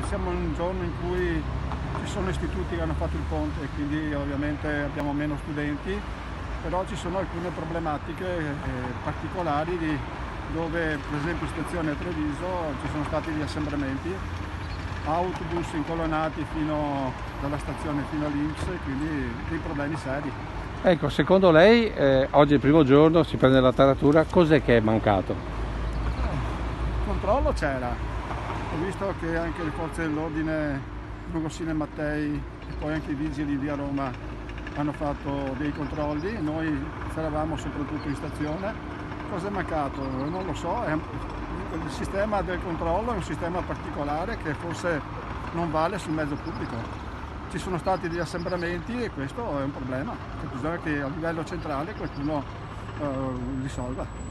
siamo in un giorno in cui ci sono istituti che hanno fatto il ponte, quindi ovviamente abbiamo meno studenti, però ci sono alcune problematiche particolari dove, per esempio in stazione a Treviso, ci sono stati gli assembramenti, autobus incolonnati dalla stazione fino all'Inps, quindi dei problemi seri. Ecco, secondo lei, oggi è il primo giorno, si prende la taratura, cos'è che è mancato? Il controllo c'era, ho visto che anche le forze dell'ordine, Lugosine e Mattei e poi anche i vigili di via Roma hanno fatto dei controlli, noi eravamo soprattutto in stazione. Cosa è mancato? Non lo so, il sistema del controllo è un sistema particolare che forse non vale sul mezzo pubblico. Ci sono stati degli assembramenti e questo è un problema che bisogna che a livello centrale qualcuno risolva.